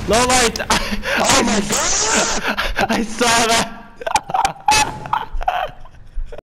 Low light! Oh my god! I saw that!